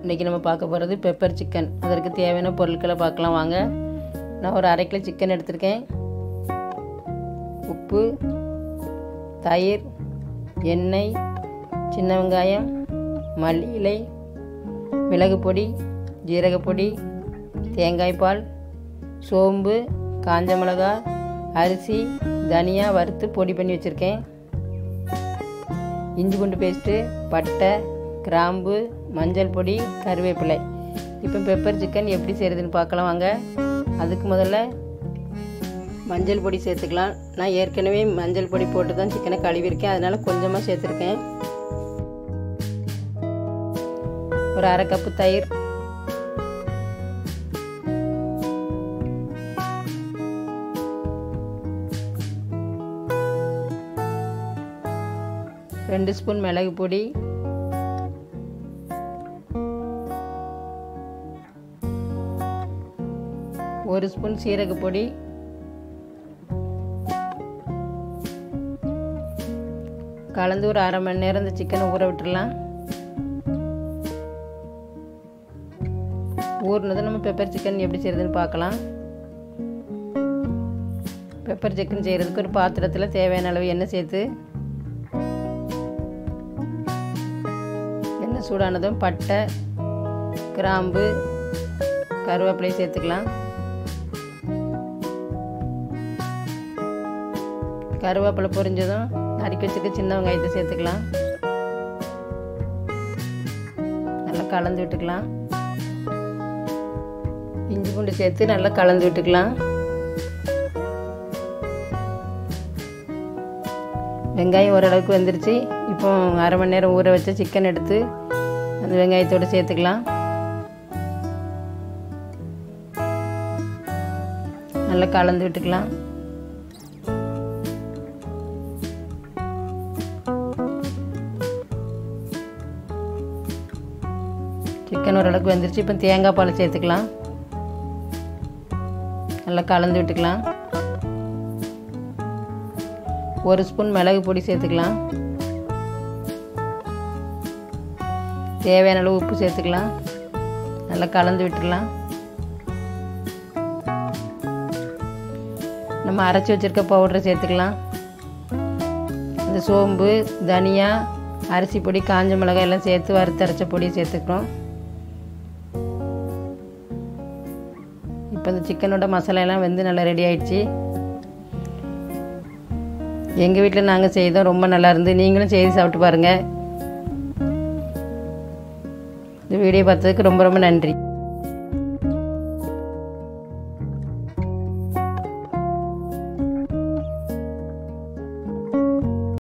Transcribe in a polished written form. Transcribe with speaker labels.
Speaker 1: இன்றைக்கி நம்ம பார்க்க போகிறது பெப்பர் சிக்கன். அதற்கு தேவையான பொருட்களை பார்க்கலாம் வாங்க. நான் ஒரு 1/2 கிலோ சிக்கன் எடுத்திருக்கேன். உப்பு, தயிர், எண்ணெய், சின்ன வெங்காயம், மல்லி இலை, மிளகு பொடி, ஜீரகப்பொடி, தேங்காய் பால், சோம்பு, காஞ்ச மிளகா, அரிசி, தனியா வறுத்து பொடி பண்ணி வச்சுருக்கேன். இஞ்சி பூண்டு பேஸ்ட்டு, பட்டை, கிராம்பு, மஞ்சள் பொடி, கருவேப்பிலை. இப்போ பெப்பர் சிக்கன் எப்படி செய்கிறதுன்னு பார்க்கலாம் வாங்க. அதுக்கு முதல்ல மஞ்சள் பொடி சேர்த்துக்கலாம். நான் ஏற்கனவே மஞ்சள் பொடி போட்டு தான் சிக்கனை கழுவிருக்கேன், அதனால் கொஞ்சமாக சேர்த்துருக்கேன். ஒரு 1/2 கப்பு தயிர், ரெண்டு ஸ்பூன் மிளகு பொடி, 1 ஸ்பூன் சீரகப்பொடி, கலந்து ஒரு 1/2 மணி நேரம் இந்த சிக்கனை ஊற விட்டுடலாம். ஊறினதும் நம்ம பெப்பர் சிக்கன் எப்படி செய்கிறதுன்னு பார்க்கலாம். பெப்பர் சிக்கன் செய்கிறதுக்கு ஒரு பாத்திரத்தில் தேவையான அளவு எண்ணெய் சேர்த்து, எண்ணெய் சூடானதும் பட்டை, கிராம்பு, கருவேப்பிலை சேர்த்துக்கலாம். கருவேப்பிலை பொரிஞ்சதும் நறுக்கி வச்சுக்க சின்ன வெங்காயத்தை சேர்த்துக்கலாம். நல்லா கலந்து விட்டுக்கலாம். இஞ்சி பூண்டு சேர்த்து நல்லா கலந்து விட்டுக்கலாம். வெங்காயம் ஓரளவுக்கு வெந்துருச்சு. இப்போ 1/2 மணி நேரம் ஊற வச்ச சிக்கன் எடுத்து அந்த வெங்காயத்தோடு சேர்த்துக்கலாம். நல்லா கலந்து விட்டுக்கலாம். சிக்கன் ஓரளவுக்கு வெந்துருச்சு. இப்போ தேங்காய் பால் சேர்த்துக்கலாம். நல்லா கலந்து விட்டுக்கலாம். 1 ஸ்பூன் மிளகு பொடி சேர்த்துக்கலாம். தேவையான அளவு உப்பு சேர்த்துக்கலாம். நல்லா கலந்து விட்டுடலாம். நம்ம அரைச்சி வச்சுருக்க பவுடரை சேர்த்துக்கலாம். இந்த சோம்பு, தனியா, அரிசி பொடி, காஞ்ச மிளகாய் எல்லாம் சேர்த்து வறுத்து அரைச்ச பொடியை சேர்த்துக்கிறோம். இப்போ இந்த சிக்கனோட மசாலா எல்லாம் வந்து நல்லா ரெடி ஆயிடுச்சு. எங்கள் வீட்டில் நாங்கள் செய்தோம், ரொம்ப நல்லா இருந்து. நீங்களும் செய்து சாப்பிட்டு பாருங்கள். இந்த வீடியோ பார்த்ததுக்கு ரொம்ப ரொம்ப நன்றி.